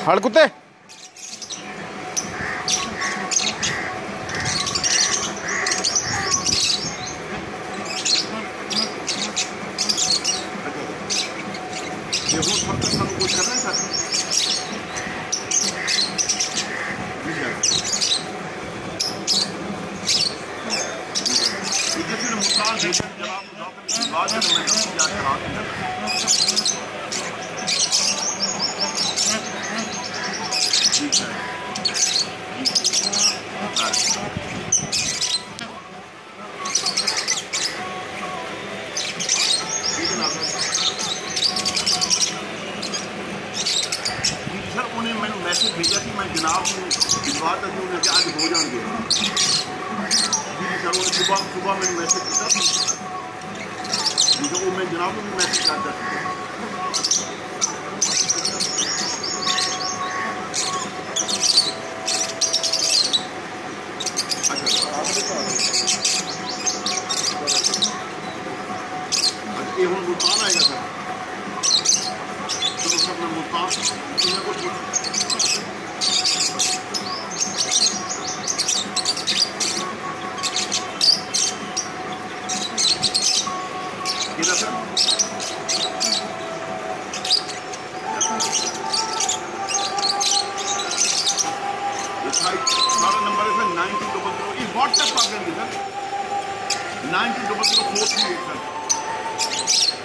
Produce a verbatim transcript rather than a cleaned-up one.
हड़ कुत्ते ये वो सब तक हम कुछ करना है सर। जैसे मुस्तान है जनाब बात है मैं क्या करा ठीक है सर उन्हें मैंने मैसेज भेजा कि मैं जनाब बात है उन्हें क्या आज हो जाएंगे जी सर उन्हें सुबह सुबह मैंने मैसेज किया जी वो मैं जनाब को भी मैसेज करता ये हम मुल्तान आएगा सर तो सर मैं मुल्तान इन्हें कुछ किधर सर सारा नंबर है sir nine two double zero ये व्हाट्सएप पर आ गए sir nine two double zero four three eight sir